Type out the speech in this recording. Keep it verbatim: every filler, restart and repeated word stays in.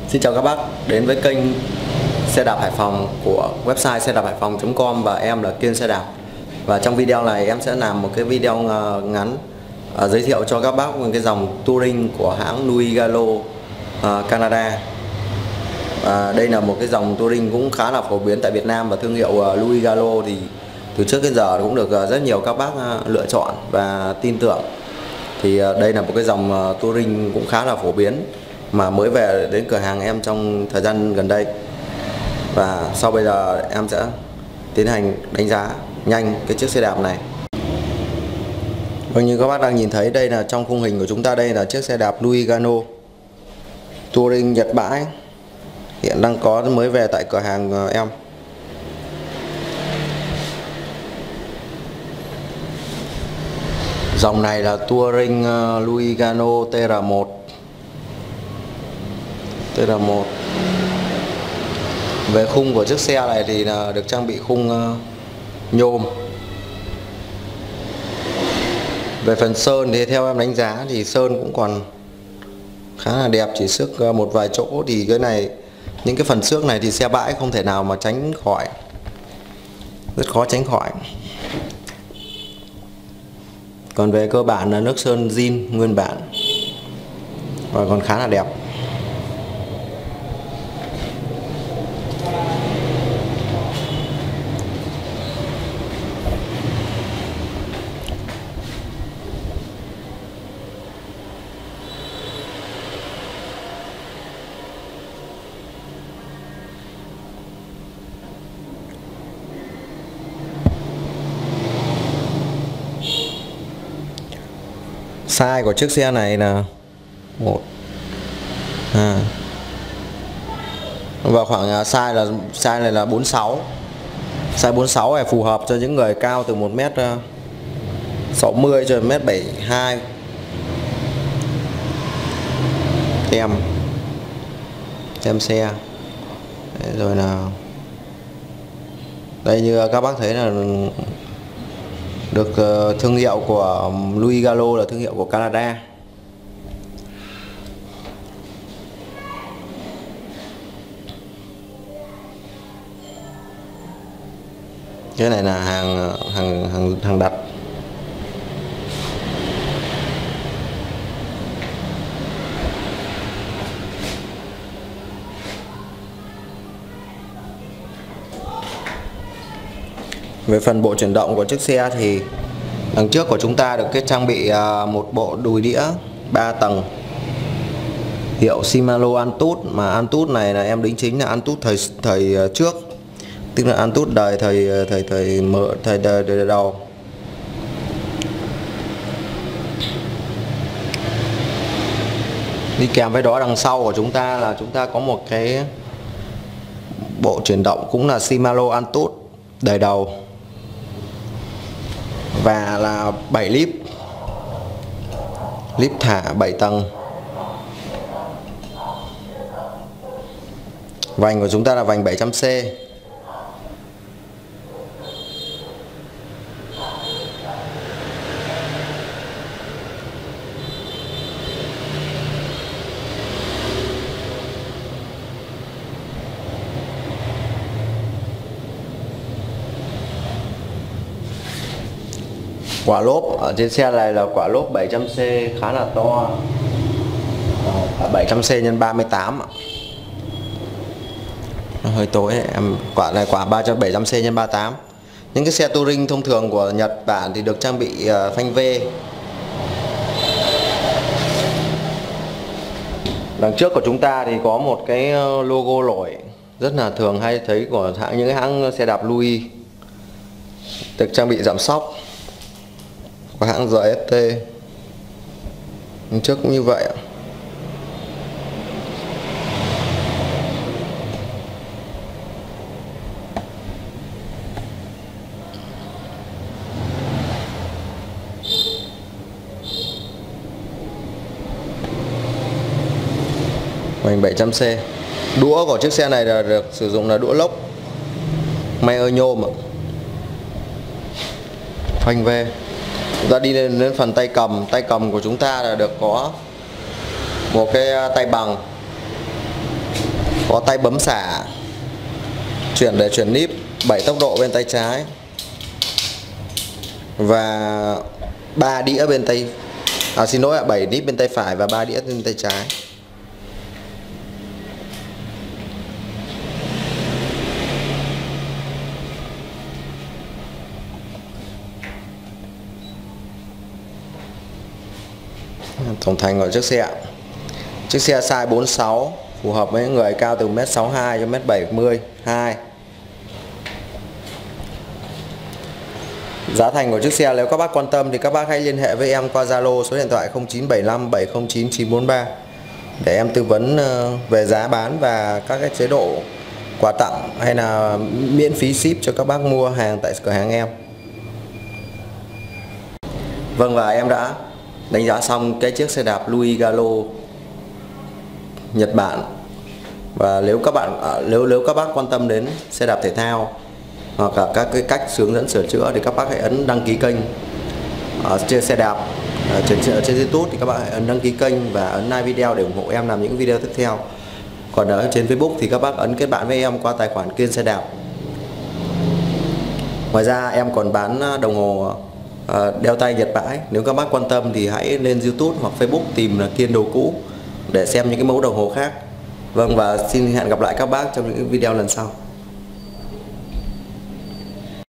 Xin chào các bác đến với kênh xe đạp Hải Phòng của website xe đạp hải phòng chấm com và em là Kiên Xe Đạp. Và trong video này em sẽ làm một cái video ngắn uh, giới thiệu cho các bác về cái dòng touring của hãng Louis Gallo uh, Canada. Và đây là một cái dòng touring cũng khá là phổ biến tại Việt Nam, và thương hiệu uh, Louis Gallo thì từ trước đến giờ cũng được uh, rất nhiều các bác uh, lựa chọn và tin tưởng. Thì uh, đây là một cái dòng uh, touring cũng khá là phổ biến mà mới về đến cửa hàng em trong thời gian gần đây. Và sau bây giờ em sẽ tiến hành đánh giá nhanh cái chiếc xe đạp này. Vâng, như các bác đang nhìn thấy đây là trong khung hình của chúng ta, đây là chiếc xe đạp Louis Gallo touring Nhật bãi, hiện đang có mới về tại cửa hàng em. Dòng này là touring Louis Gallo T R một. T R một. Về khung của chiếc xe này thì là được trang bị khung uh, nhôm. Về phần sơn thì theo em đánh giá thì sơn cũng còn khá là đẹp, chỉ xước uh, một vài chỗ. Thì cái này, những cái phần xước này thì xe bãi không thể nào mà tránh khỏi, rất khó tránh khỏi. Còn về cơ bản là nước sơn zin nguyên bản và còn khá là đẹp. Size của chiếc xe này là một à, và khoảng size là size này là bốn mươi sáu. Size bốn mươi sáu này phù hợp cho những người cao từ một mét sáu mươi cho đến một mét bảy mươi hai. Tem tem xe. Đấy, rồi là đây như các bác thấy là được uh, thương hiệu của Louis Gallo là thương hiệu của Canada. Cái này là hàng hàng hàng hàng đặt. Về phần bộ chuyển động của chiếc xe thì đằng trước của chúng ta được kết trang bị một bộ đùi đĩa ba tầng hiệu Shimano Antutu, mà Antutu này là em đính chính là Antutu thời thời trước, tức là Antutu đời thời thời thời mở thời đời, đời đầu. Đi kèm với đó đằng sau của chúng ta là chúng ta có một cái bộ chuyển động cũng là Shimano Antutu đời đầu, và là bảy líp líp thả bảy tầng. Vành của chúng ta là vành bảy trăm C. Quả lốp ở trên xe này là quả lốp bảy trăm C khá là to, bảy trăm C nhân ba mươi tám. Nó hơi tối ấy. Em quả này quả bảy trăm C nhân ba mươi tám. Những cái xe touring thông thường của Nhật Bản thì được trang bị uh, phanh V. Đằng trước của chúng ta thì có một cái logo nổi rất là thường hay thấy của hãng những cái hãng xe đạp Louis, được trang bị giảm xóc của hãng giê ét tê. Trước cũng như vậy ạ. Vành bảy trăm C. Đũa của chiếc xe này là được sử dụng là đũa lốc Meyer nhôm ạ. Phanh V. Chúng ta đi lên đến phần tay cầm. Tay cầm của chúng ta là được có một cái tay bằng có tay bấm xả, chuyển để chuyển níp, bảy tốc độ bên tay trái và ba đĩa bên tay à, xin lỗi ạ, bảy níp bên tay phải và ba đĩa bên tay trái. Tổng thành của chiếc xe. Chiếc xe size bốn mươi sáu, phù hợp với người cao từ mét sáu mươi hai cho mét bảy mươi hai. Giá thành của chiếc xe nếu các bác quan tâm thì các bác hãy liên hệ với em qua Zalo số điện thoại không chín bảy năm bảy không chín chín bốn ba để em tư vấn về giá bán và các cái chế độ quà tặng hay là miễn phí ship cho các bác mua hàng tại cửa hàng em. Vâng, và em đã đánh giá xong cái chiếc xe đạp Louis Gallo Nhật Bản. Và nếu các bạn nếu nếu các bác quan tâm đến xe đạp thể thao hoặc là các cái cách hướng dẫn sửa chữa thì các bác hãy ấn đăng ký kênh ở trên xe đạp ở trên, ở trên YouTube, thì các bạn hãy ấn đăng ký kênh và ấn like video để ủng hộ em làm những video tiếp theo. Còn ở trên Facebook thì các bác ấn kết bạn với em qua tài khoản Kiên Xe Đạp. Ngoài ra em còn bán đồng hồ đeo tay Nhật bãi. Nếu các bác quan tâm thì hãy lên YouTube hoặc Facebook tìm là Kiên Đồ Cũ để xem những cái mẫu đồng hồ khác. Vâng, và xin hẹn gặp lại các bác trong những video lần sau.